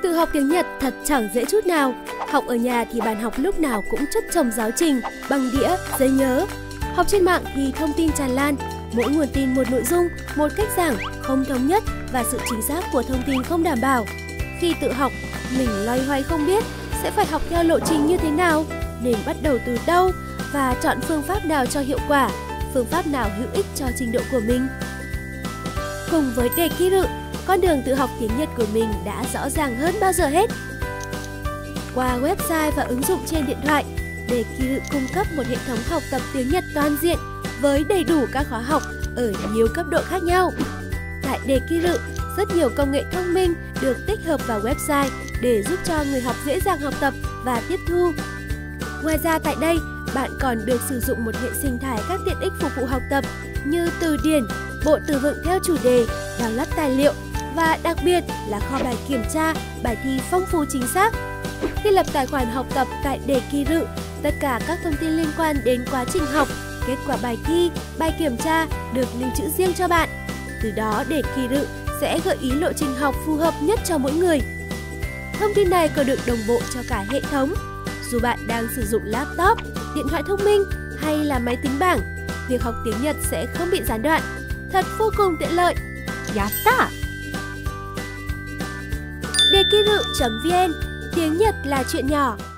Tự học tiếng Nhật thật chẳng dễ chút nào. Học ở nhà thì bạn học lúc nào cũng chất chồng giáo trình, băng đĩa, giấy nhớ. Học trên mạng thì thông tin tràn lan, mỗi nguồn tin một nội dung, một cách giảng không thống nhất và sự chính xác của thông tin không đảm bảo. Khi tự học, mình loay hoay không biết sẽ phải học theo lộ trình như thế nào, nên bắt đầu từ đâu và chọn phương pháp nào cho hiệu quả, phương pháp nào hữu ích cho trình độ của mình. Cùng với Dekiru, con đường tự học tiếng Nhật của mình đã rõ ràng hơn bao giờ hết. Qua website và ứng dụng trên điện thoại, Dekiru cung cấp một hệ thống học tập tiếng Nhật toàn diện với đầy đủ các khóa học ở nhiều cấp độ khác nhau. Tại Dekiru, rất nhiều công nghệ thông minh được tích hợp vào website để giúp cho người học dễ dàng học tập và tiếp thu. Ngoài ra tại đây, bạn còn được sử dụng một hệ sinh thái các tiện ích phục vụ học tập như từ điển, bộ từ vựng theo chủ đề, download tài liệu và đặc biệt là kho bài kiểm tra, bài thi phong phú chính xác. Khi lập tài khoản học tập tại Dekiru, tất cả các thông tin liên quan đến quá trình học, kết quả bài thi, bài kiểm tra được lưu trữ riêng cho bạn. Từ đó Dekiru sẽ gợi ý lộ trình học phù hợp nhất cho mỗi người. Thông tin này còn được đồng bộ cho cả hệ thống. Dù bạn đang sử dụng laptop, điện thoại thông minh hay là máy tính bảng, việc học tiếng Nhật sẽ không bị gián đoạn. Thật vô cùng tiện lợi. Yatta! Dekiru.vn, tiếng Nhật là chuyện nhỏ.